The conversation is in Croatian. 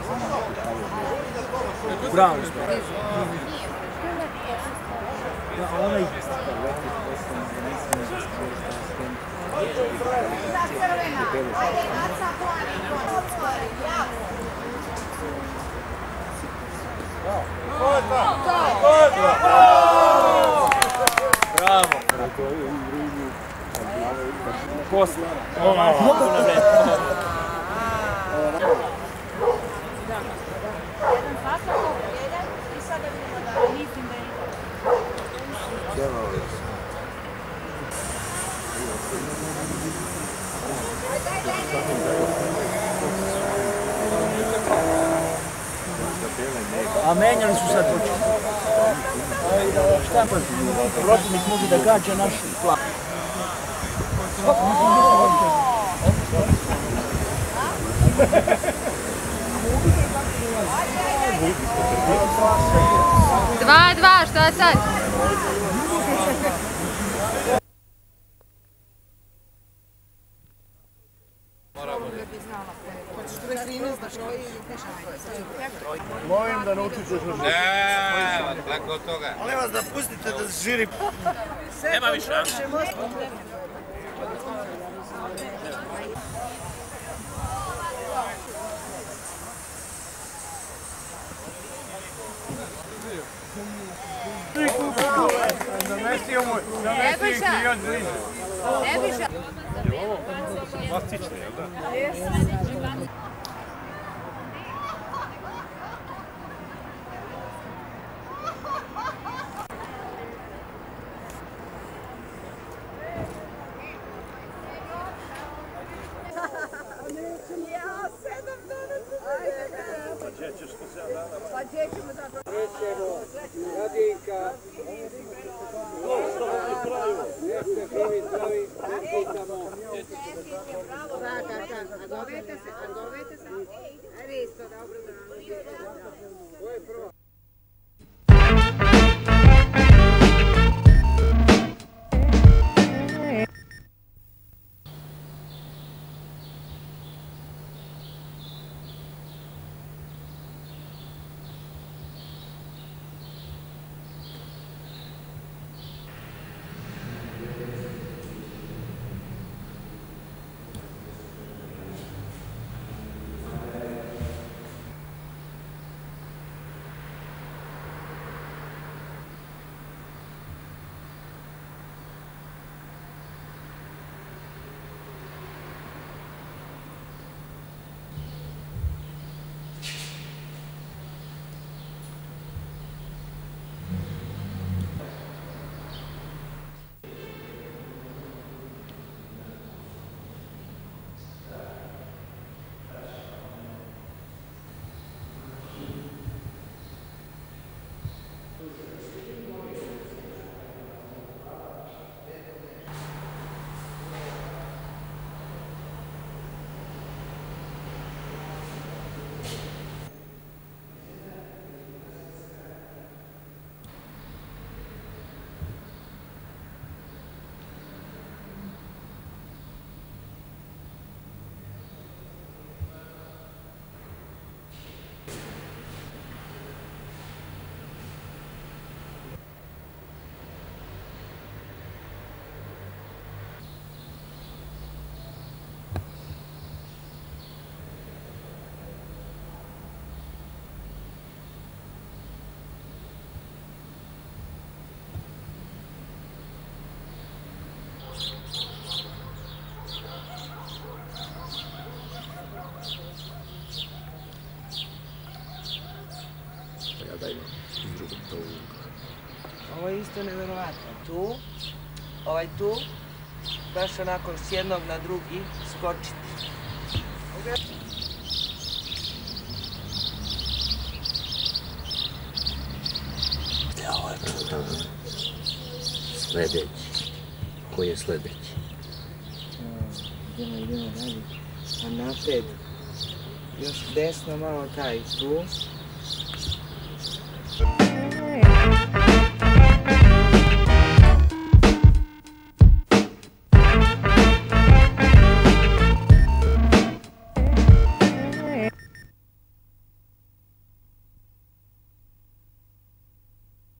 Bravo, gospodin. Ja, ona ih bravo! Posle. A menjali su sad točku. Šta protivnik može da gađa naš plan? Dva, šta sad? Molim da naučite što želite. Ne, tako od toga. Molim vas da pustite da žiri. Nema više. Namestio i klijon bliže. Nebojša! Je ovo plastično, jel da? Pa gdje ćemo zato? Radinka. A zovete se? Ajde isto, dobro. To je prvo. Ovo je isto nevjerovatno. Tu, tu, baš onako s jednog na drugi skočiti. Ovo je čudo. Sledeći. Koji je sledeći? Idemo raditi. A napred. Još desno malo taj tu.